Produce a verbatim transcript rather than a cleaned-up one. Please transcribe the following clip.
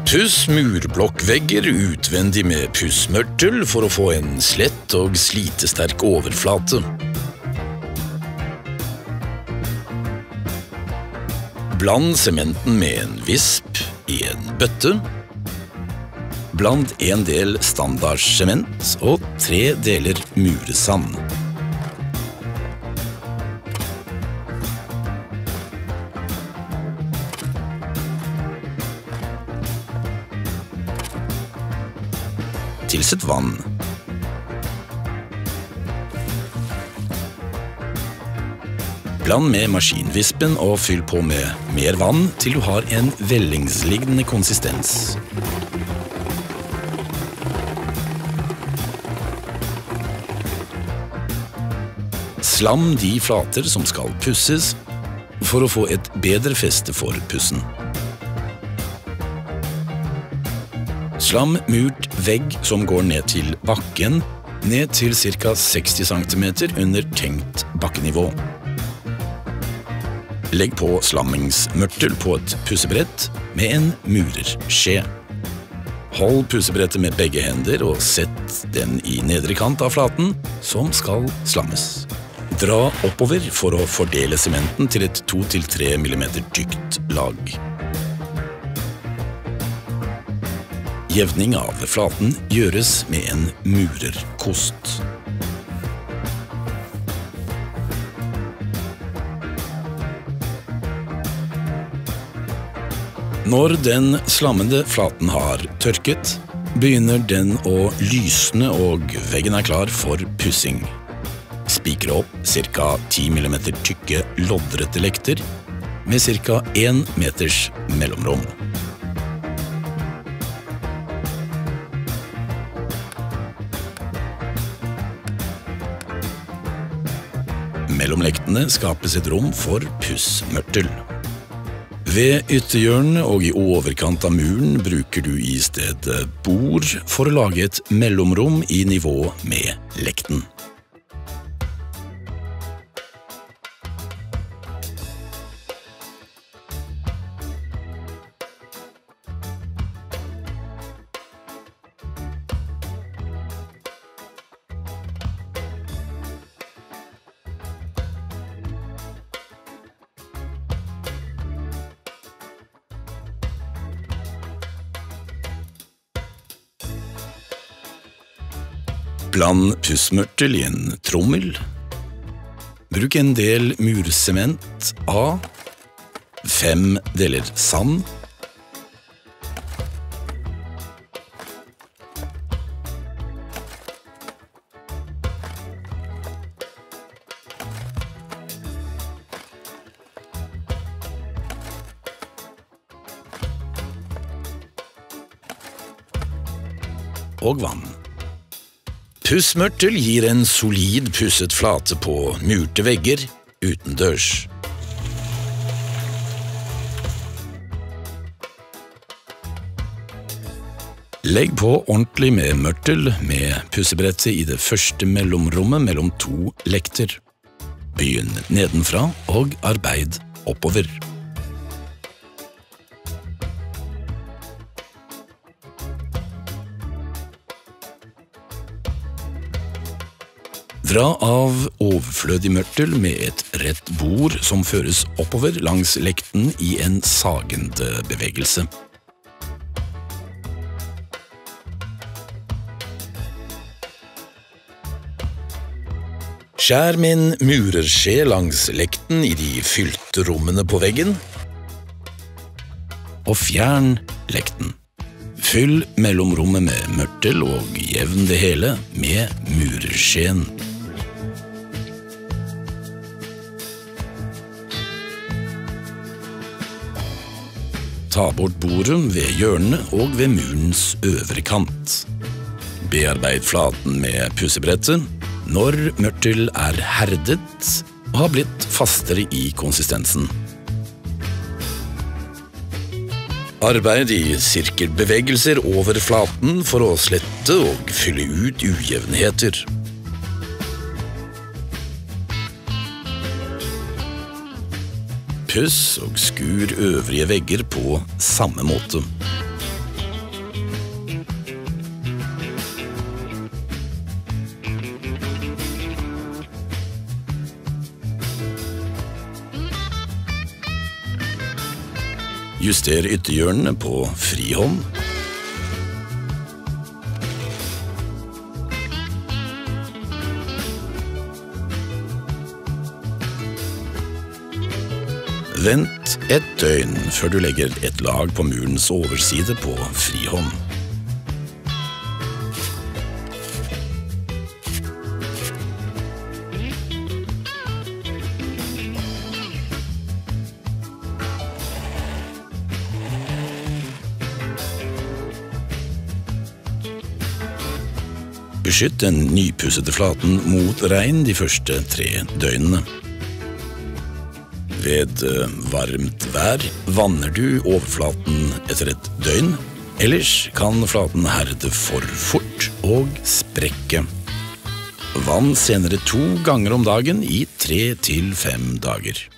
Puss murblokkvegger utvendig med pussmørtel for å få en slett og slitesterk overflate. Bland sementen med en visp i en bøtte. Bland en del standardsement og tre deler muresand. Tilsett vann. Bland med maskinvispen og fyll på med mer vann til du har en vellingslignende konsistens. Slam de flater som skal pusses for å få et bedre feste for pussen. Slam murt vegg som går ned til bakken, ned til ca. seksti centimeter under tenkt bakkenivå. Legg på slammingsmørtel på et pussebrett med en murerskje. Hold pussebrettet med begge hender og sett den i nedre kant av flaten som skal slammes. Dra oppover for å fordele sementen til et to til tre millimeter tykt lag. Jevning av flaten gjøres med en murerkost. Når den slammende flaten har tørket, begynner den å lysne og veggen er klar for pussing. Spikre opp ca. ti millimeter tykke loddrette lekter med ca. en meters mellomrom. Mellom lektene skapes et rom for pussmørtel. Ved ytterhjørnet og i overkant av muren bruker du i stedet bord for å lage et mellomrom i nivå med lekten. Bland pussmørtel i en trommel. Bruk en del mursement A, fem deler sand, og vann. Pussmørtel gir en solid pusset flate på murte vegger utendørs. Legg på ordentlig med mørtel med pussebrettet i det første mellomrommet mellom to lekter. Begynn nedenfra og arbeid oppover. Dra av overflødig mørtel med et rett bord som føres oppover langs lekten i en sagende bevegelse. Skjær med en murerskje langs lekten i de fylte rommene på veggen, og fjern lekten. Fyll mellomrommet med mørtel og jevn det hele med murerskjeen. Ta bort bordet ved hjørnene og ved murens øvre kant. Bearbeid flaten med pussebrettet når mørtel er herdet og har blitt fastere i konsistensen. Arbeid i sirkelbevegelser over flaten for å slette og fylle ut ujevnheter. Puss og skur øvrige vegger på samme måte. Juster ytterhjørnene på frihånd. Vent et døgn før du legger et lag på murens overside på frihånd. Beskytt den nypussede flaten mot regn de første tre døgnene. Ved varmt vær vanner du overflaten etter et døgn, ellers kan flaten herde for fort og sprekke. Vann senere to ganger om dagen i tre til fem dager.